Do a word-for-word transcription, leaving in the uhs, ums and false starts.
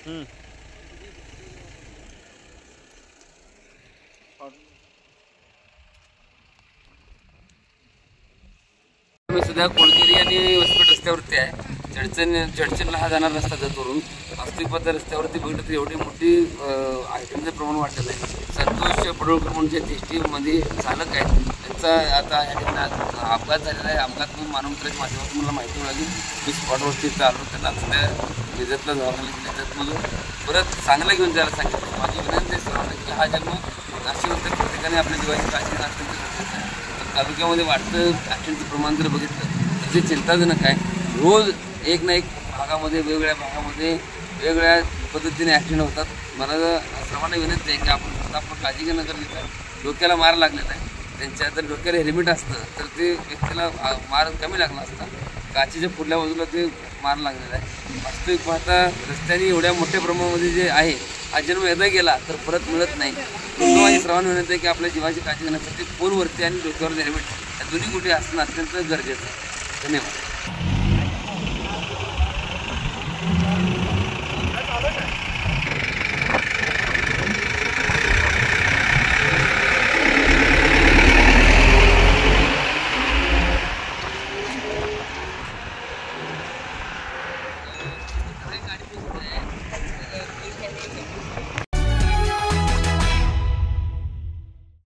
मी सुद्धा कोळगिरी आणि वसपेठ रस्त्यावरती आहे. चडचण चडचणला हा जाणार रस्ता जातोरून वास्तविक रस्त्यावरती बघितलं तर एवढी मोठी आयटमचं प्रमाण वाढलेलं आहे. संतोष पडोळकर म्हणून जे एस टी मध्ये चालक आहेत त्यांचा आता या ठिकाणी अपघात झालेला आहे. अपघात म्हणून मानवंतराच्या माध्यमातून मला माहिती मिळाली. मी स्पॉटवरती चाललो, त्यांना सध्या विजतला जावं विजतमधून परत चांगलं घेऊन जायला सांगितलं. माझी विनंती सर्वांना की हा जन्म नाशिकनंतर प्रत्येकाने आपल्या जीवाची काळजी घेणं अत्यंत गरजेचं आहे. तालुक्यामध्ये वाढतं ॲक्सिडेंटचं प्रमाण जर बघितलं तर ते चिंताजनक आहे. रोज एक ना एक भागामध्ये वेगवेगळ्या भागामध्ये वेगवेगळ्या पद्धतीने ॲक्सिडेंट होतात. मला सर्वांना विनंती आहे की आपण स्वतः आपण काळजी घेणं गरजेचं आहे. डोक्याला मार लागलेला आहे, त्यांच्या जर डोक्याला हेल्मेट असतं तर ते व्यक्तीला मार कमी लागला असता. काचेच्या पुढल्या बाजूला ते मार लागलेला आहे. वास्तविक पाहता रस्त्याने एवढ्या मोठ्या प्रमाणामध्ये जे आहे हा जन्म एकदा गेला तर परत मिळत नाही. माझी सर्वांना विनंती आहे की आपल्या जीवाची काळजी घेण्यासाठी फोनवरती आणि डोक्यावर हेल्मेट या दोन्ही गोष्टी असणं अत्यंत गरजेचं आहे. धन्यवाद.